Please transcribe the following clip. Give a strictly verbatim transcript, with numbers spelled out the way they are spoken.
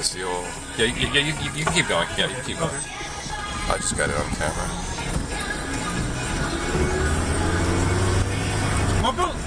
It's your... Yeah, yeah, yeah you, you, you can keep going. Yeah, you can keep going. I just got it on camera. My bill.